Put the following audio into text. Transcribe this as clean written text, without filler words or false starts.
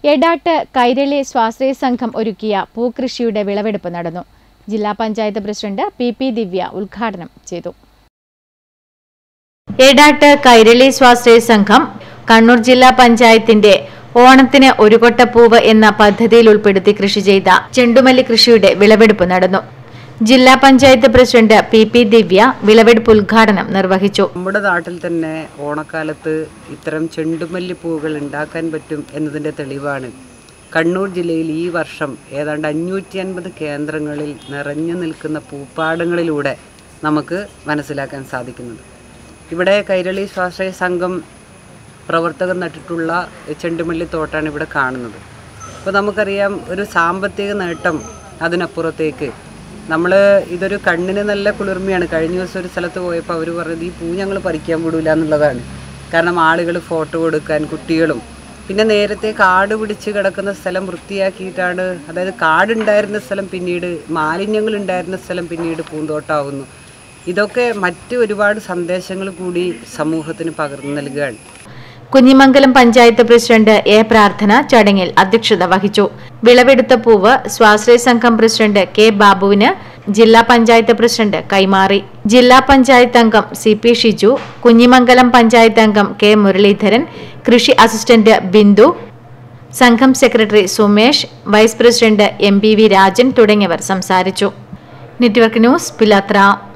എടാട്ട് കൈരളി സ്വാശ്രയ സംഘം ഒരുക്കിയ പൂക്കൃഷിയുടെ വിളവെടുപ്പ് നടന്നു. ജില്ലാ പഞ്ചായത്ത് പ്രസിഡന്റ് പി ദിവ്യ ഉദ്ഘാടനം ചെയ്തു. എടാട്ട് കൈരളി സ്വാശ്രയ സംഘം കണ്ണൂർ ജില്ലാ പഞ്ചായത്തിന്റെ ഓണത്തിന് ഒരു കൊട്ടപ്പൂവ് എന്ന പദ്ധതിയിൽ ഉൾപ്പെടുത്തി കൃഷി ചെയ്ത ചെണ്ടുമല്ലി കൃഷിയുടെ വിളവെടുപ്പ് നടന്നു. ജില്ലാ പഞ്ചായത്ത് പ്രസിഡന്റ് പി ദിവ്യ വിളവെടുപ്പ് ഉദ്ഘാടനം നിർവഹിച്ചു. നമ്മുടെ നാട്ടിൽ തന്നെ ഓണക്കാലത്ത് ഇത്തരം ചെണ്ടുമല്ലി പൂവുകൾ ഉണ്ടാക്കാൻ പറ്റും എന്നതിന്റെ തെളിവാണ് കണ്ണൂർ ജില്ലയിൽ ഈ വർഷം ഏതാണ്ട് 550 കേന്ദ്രങ്ങളിൽ നിറഞ്ഞു നിൽക്കുന്ന പൂപ്പാടങ്ങളിലൂടെ നമുക്ക് മനസ്സിലാക്കാൻ സാധിക്കുന്നത്. ഇവിടെ കൈരളി സ്വാശ്രയ സംഘം പ്രവർത്തകർ നട്ടിട്ടുള്ള ചെണ്ടുമല്ലി തോട്ടാണ് ഇവിടെ കാണുന്നത്. അപ്പോൾ നമുക്കറിയാം, ഒരു സാമ്പത്തിക നേട്ടം അതിനപ്പുറത്തേക്ക് ഇതൊരു കണ്ണിന് നല്ല കുളിർമയാണ്. കഴിഞ്ഞ ദിവസം ഒരു സ്ഥലത്ത് പോയപ്പോൾ അവർ പറഞ്ഞത് ഈ പൂ ഞങ്ങൾ പറിക്കാൻ വിടില്ല എന്നുള്ളതാണ്. കാരണം ആളുകൾ ഫോട്ടോ കൊടുക്കാൻ, കുട്ടികളും പിന്നെ നേരത്തെ കാട് പിടിച്ച് കിടക്കുന്ന സ്ഥലം വൃത്തിയാക്കിയിട്ടാണ്, അതായത് കാടുണ്ടായിരുന്ന സ്ഥലം പിന്നീട് മാലിന്യങ്ങൾ ഉണ്ടായിരുന്ന സ്ഥലം പിന്നീട് പൂന്തോട്ടമാവുന്നു. ഇതൊക്കെ മറ്റ് ഒരുപാട് സന്ദേശങ്ങൾ കൂടി സമൂഹത്തിന് പകർന്നു നൽകുകയാണ്. കുഞ്ഞിമംഗലം പഞ്ചായത്ത് പ്രസിഡന്റ് പ്രാർത്ഥന ചടങ്ങിൽ അധ്യക്ഷത വഹിച്ചു. വിളവെടുത്ത പൂവ് സ്വാശ്രയ സംഘം പ്രസിഡന്റ് കെ ബാബുവിന് ജില്ലാ പഞ്ചായത്ത് പ്രസിഡന്റ് കൈമാറി. ജില്ലാ പഞ്ചായത്ത് അംഗം CP ഷിജു, കുഞ്ഞിമംഗലം പഞ്ചായത്ത് അംഗം കെ മുരളീധരൻ, കൃഷി അസിസ്റ്റന്റ് ബിന്ദു, സംഘം secretary Sumesh, vice president MPV Rajan തുടങ്ങിയവർ സംസാരിച്ചു. നെറ്റ്വർക്ക് ന്യൂസ്, പിലാത്ര.